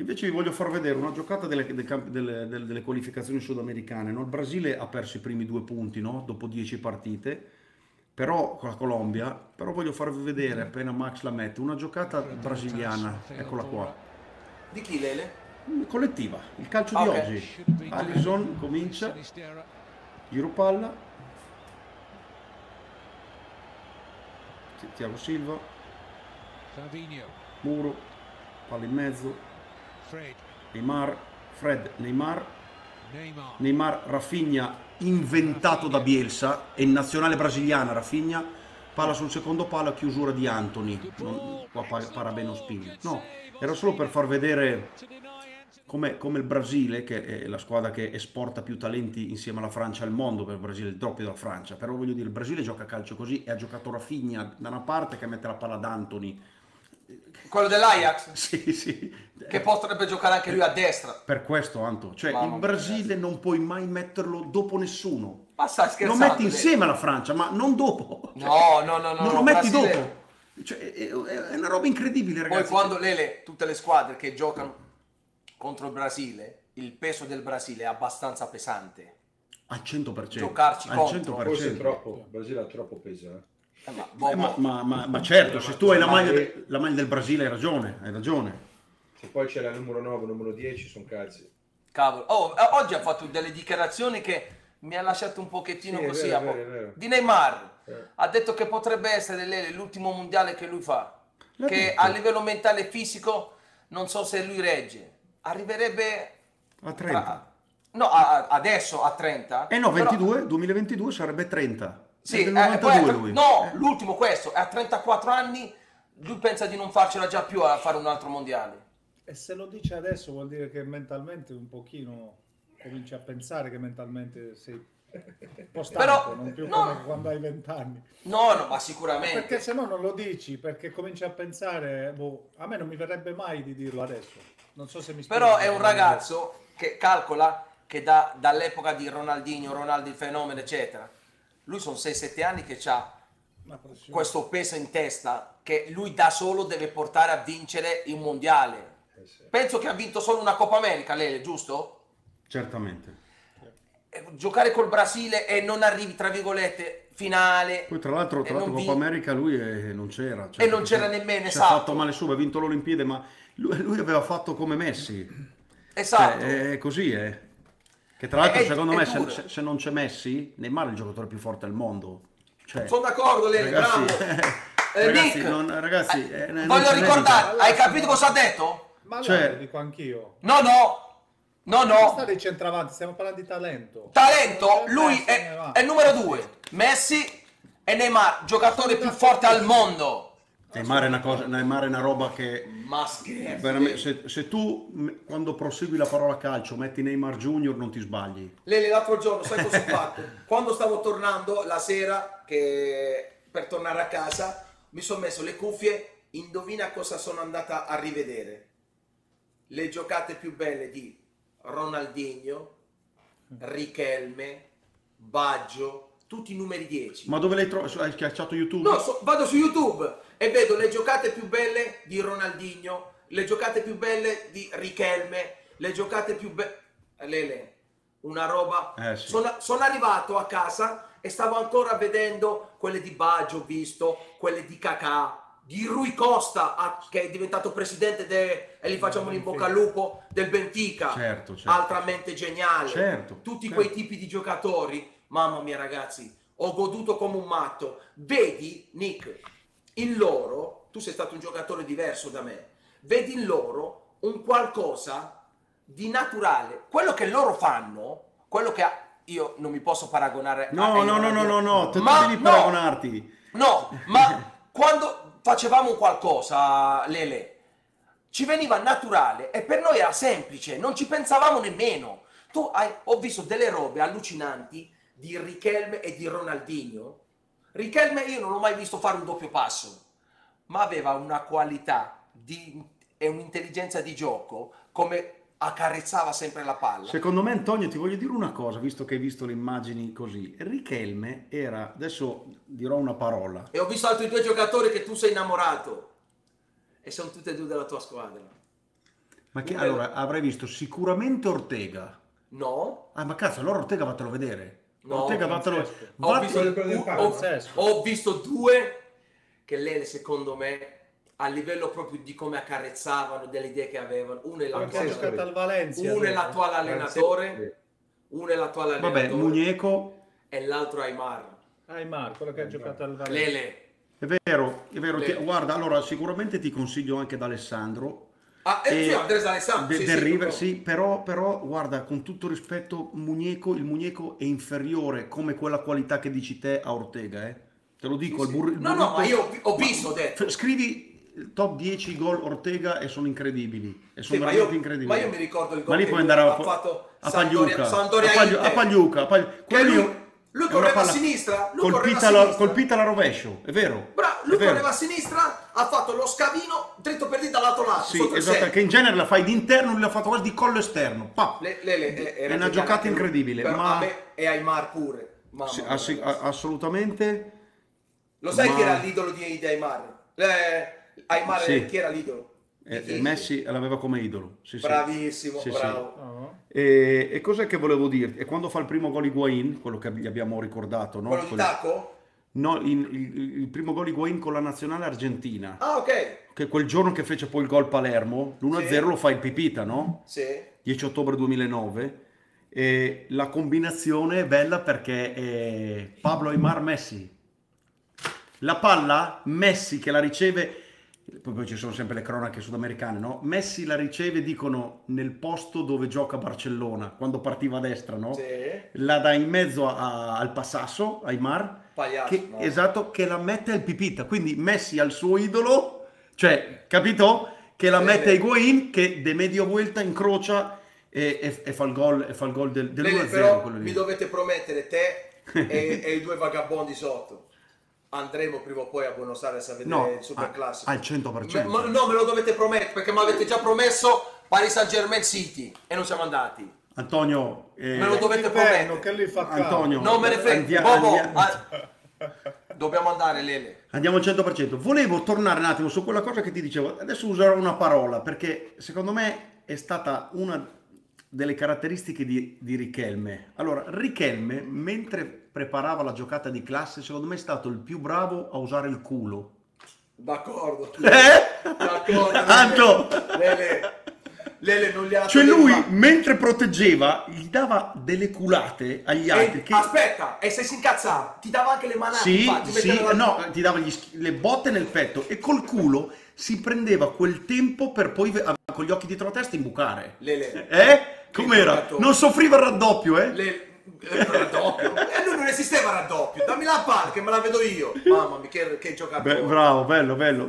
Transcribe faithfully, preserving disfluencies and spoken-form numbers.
invece vi voglio far vedere una giocata delle, dei campi- delle- delle- delle qualificazioni sudamericane, no? Il Brasile ha perso i primi due punti, no? Dopo dieci partite, però con la Colombia, però voglio farvi vedere, appena Max la mette, una giocata brasiliana, eccola qua, Di chi, Lele? collettiva, il calcio Ah, di ok. oggi. Alisson comincia, giro palla, Thiago Silva, Muro, palla in mezzo, Neymar, Fred, Neymar, Neymar, Rafinha, inventato da Bielsa, e in nazionale brasiliana Rafinha, palla sul secondo palo, chiusura di Anthony, non, qua pa- para bene Ospina. No, era solo per far vedere come, come il Brasile, che è la squadra che esporta più talenti insieme alla Francia al mondo, per il Brasile è il doppio della Francia, però voglio dire, il Brasile gioca a calcio così e ha giocato Rafinha da una parte che mette la palla ad Anthony. Quello dell'Ajax? Sì, sì. Che potrebbe giocare anche lui a destra. Per questo, Anto, cioè Mamma il mia, Brasile ragazzi. non puoi mai metterlo dopo nessuno. Ma stai Lo scherzando? metti Lele? insieme alla Francia, ma non dopo. Cioè, No, no, no, no, non no, lo metti Brasile- dopo. Cioè, è, è una roba incredibile, Poi ragazzi. quando Lele, tutte le squadre che giocano contro il Brasile, il peso del Brasile è abbastanza pesante. Al cento per cento. Giocarci al contro. cento per Forse è cento. troppo, il Brasile ha troppo peso, eh. Eh, ma, Eh, boh, ma, boh. ma- ma- ma certo, se tu hai la Ma- maglia, de- la maglia del Brasile hai ragione, hai ragione. Se poi c'è la numero nove, numero dieci, sono cazzi. Cavolo. Oh, eh, oggi ha fatto delle dichiarazioni che mi ha lasciato un pochettino Sì, è così. vero, a è po'. vero, è vero. Di Neymar. Eh. Ha detto che potrebbe essere Lele, l'ultimo mondiale che lui fa. L'ha Che detto. a livello mentale e fisico non so se lui regge. Arriverebbe A trenta. tra- No, a- a- adesso a trenta. Eh no, però- ventidue, duemilaventidue sarebbe trenta. Sì, È del eh, poi a novantadue tre- lui. no, Eh. l'ultimo questo, è a trentaquattro anni, lui pensa di non farcela già più a fare un altro mondiale. E se lo dice adesso vuol dire che mentalmente un pochino cominci a pensare che mentalmente sei un po' stanco, Però, non più no. come quando hai vent'anni. No, no, ma sicuramente. Perché se no non lo dici, perché cominci a pensare, boh, a me non mi verrebbe mai di dirlo adesso. Non so se mi spiego. Però è un ragazzo che calcola che da- dall'epoca di Ronaldinho, Ronaldo il fenomeno, eccetera, lui sono sei sette anni che ha Una pressione. questo peso in testa che lui da solo deve portare a vincere il mondiale. Eh sì. Penso che ha vinto solo una Coppa America, Lele, giusto? Certamente. Eh, Giocare col Brasile e non arrivi, tra virgolette, finale. Poi tra l'altro, e tra l'altro non Coppa vin- America lui eh, non c'era. E non perché c'era si- nemmeno, Si è esatto. fatto male su, ha vinto l'Olimpiade, ma lui, lui aveva fatto come Messi. Esatto. Cioè, è così, eh. Che tra l'altro, È- secondo è me, se, duro. se- se non c'è Messi, Neymar è il giocatore più forte al mondo. Cioè, Sono d'accordo, Lele, ragazzi, bravo. Eh, ragazzi, Nick, non- ragazzi, eh, eh, non voglio ce n'è ricordare, di- hai capito cosa ha detto? Ma allora Cioè- lo dico anch'io. No, no, no, Non no. sta dei centravanti, stiamo parlando di talento. Talento, Eh, lui se è, ne va. è il numero due. Messi e Neymar, giocatore più forte al mondo. Neymar è una cosa, Neymar è una roba che Ma scherzi. veramente, se, se tu m- quando prosegui la parola calcio metti Neymar Junior non ti sbagli. Lele, l'altro giorno, sai cosa ho fatto? Quando stavo tornando la sera, che per tornare a casa, mi sono messo le cuffie, indovina cosa sono andata a rivedere. Le giocate più belle di Ronaldinho, Richelme, Baggio, tutti i numeri dieci. Ma dove l'hai trovato? Hai schiacciato YouTube? No, so- vado su YouTube e vedo le giocate più belle di Ronaldinho, le giocate più belle di Richelme, le giocate più belle... Lele, una roba... Eh, sì. sono, sono arrivato a casa e stavo ancora vedendo quelle di Baggio, ho visto, quelle di Kakà, di Rui Costa, ah, che è diventato presidente de- e gli facciamo in bocca al lupo del Benfica, Certo, certo. altra mente geniale. Certo, Tutti certo. quei tipi di giocatori, mamma mia ragazzi, ho goduto come un matto. Vedi, Nick, in loro, tu sei stato un giocatore diverso da me, vedi in loro un qualcosa di naturale. Quello che loro fanno, quello che ha- io non mi posso paragonare a... No, ai no, no, no, no, no, te Ma devi no! paragonarti. No, ma quando facevamo un qualcosa, Lele, ci veniva naturale e per noi era semplice, non ci pensavamo nemmeno. Tu hai, ho visto delle robe allucinanti di Richelme e di Ronaldinho. Richelme io non l'ho mai visto fare un doppio passo, ma aveva una qualità di, e un'intelligenza di gioco come accarezzava sempre la palla. Secondo me, Antonio, ti voglio dire una cosa, visto che hai visto le immagini così. Richelme era, adesso dirò una parola, E ho visto altri due giocatori che tu sei innamorato e sono tutti e due della tua squadra. Ma che Un- allora avrei visto sicuramente Ortega. No, Ah, ma cazzo, allora Ortega vattelo a vedere. No, Ortega vattelo Francesco. ho vattelo- visto, quello del ho- Parma. ho- ho visto due che Lele, secondo me, a livello proprio di come accarezzavano, delle idee che avevano. Uno è Quello che ha l'attuale, giocato al Valencia. uno è dopo. l'attuale allenatore, uno è l'attuale Vabbè, allenatore Muñeco, e l'altro Aymar. Aymar, quello che ha giocato al Valencia. Lele. è vero, è vero. Le- ti- guarda, allora sicuramente ti consiglio anche da Alessandro. Ah, e E- sì, Andres Alessandro. de- sì, del sì, River, proprio. sì, però, però guarda, con tutto rispetto, Muñeco, il Muñeco è inferiore come quella qualità che dici te a Ortega, eh. Te lo dico, Sì, il, burri- il sì. No, no, burrito- ma io ho ma- visto, ho detto. f- Scrivi il top dieci gol Ortega e sono incredibili. E sono Sì, ma, veramente io, incredibili. ma io mi ricordo il Ma gol lì che puoi lui andare a, ha fatto a Sampdoria, Pagliuca, Sampdoria a, Pagliu- Inter. a Pagliuca, a Pagli- Che quello lui, lì lui è una correva a palla- sinistra, lui correva a colpita, la, sinistra. colpita la rovescio, è vero. Bra- è lui vero. correva a sinistra, ha fatto lo scavino dritto per dritto dall'altro lato. Sì, sotto il esatto, set. che in genere la fai di interno, lui l'ha fatto quasi di collo esterno. Pa! Le- le- le- era È una geniale giocata anche lui. incredibile, Però ma- a me e Aymar pure. Mamma Sì, mia, ass- ragazzi. a- assolutamente. Lo sai ma- chi era l'idolo di, di Aymar? Eh, Aymar Sì. chi era l'idolo? Di Eh, chi? Messi l'aveva come idolo. Sì, sì. Bravissimo, Sì, sì. bravo. No? E, e cos'è che volevo dirti? E quando fa il primo gol Higuain, quello che gli abbiamo ricordato, no? Quello di Quello- Tacco? no, in- il, il primo gol Higuain con la nazionale argentina, Ah, ok. che quel giorno che fece poi il gol Palermo, l'uno a zero Sì. lo fa il Pipita, no? Sì. dieci ottobre duemilanove. E la combinazione è bella perché è Pablo Aymar Messi. La palla, Messi che la riceve, poi poi ci sono sempre le cronache sudamericane, no? Messi la riceve, dicono, nel posto dove gioca Barcellona, quando partiva a destra, no? Sì. La dà in mezzo a- al Passasso, Aymar, Pagliaccio, che, no? esatto, che la mette al Pipita. Quindi Messi al suo idolo, cioè, capito? Che la Sì, mette sì. a Higuain, che de medio vuelta incrocia e, e- e fa il gol, e fa il gol del, del Lele, uno a zero. però quello lì. mi dovete promettere te e, e i due vagabondi sotto. Andremo prima o poi a Buenos Aires a vedere No, il Super a- Classico. al cento per cento. Ma- no, me lo dovete promettere perché mi avete già promesso Paris Saint Germain City e non siamo andati. Antonio, eh, Me lo dovete Inverno, promettere. che lì fa caldo. Antonio, Non me ne frega. andia- Bobo, andia- ah, dobbiamo andare, Lele. Andiamo al cento per cento. Volevo tornare un attimo su quella cosa che ti dicevo. Adesso userò una parola perché secondo me è stata una delle caratteristiche di, di Richelme. Allora, Richelme, mentre preparava la giocata di classe, secondo me è stato il più bravo a usare il culo. D'accordo. Eh? D'accordo. Lele. Anto! Lele. Lele non li ha Cioè toglieti, lui, ma- mentre proteggeva, gli dava delle culate agli altri. E- che... Aspetta, e se si incazzava, ti dava anche le manate. Sì, infatti, sì, metteva la- no, ti dava gli schi- le botte nel petto e col culo si prendeva quel tempo per poi ve- con gli occhi dietro la testa imbucare. Lele. Eh? Com'era? giocatore. Non soffriva il raddoppio, eh? Le... eh, raddoppio. E lui non esisteva raddoppio. Dammi la palla che me la vedo io. Mamma mia, che, che giocatore. Beh, bravo, bello, bello.